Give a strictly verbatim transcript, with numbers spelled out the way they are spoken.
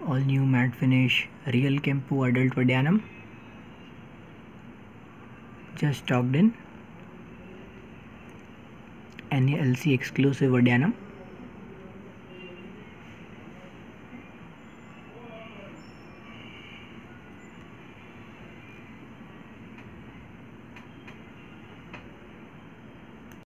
all new matte finish real Kempu adult Vadianum, just stocked in, N A L C exclusive Vadianum.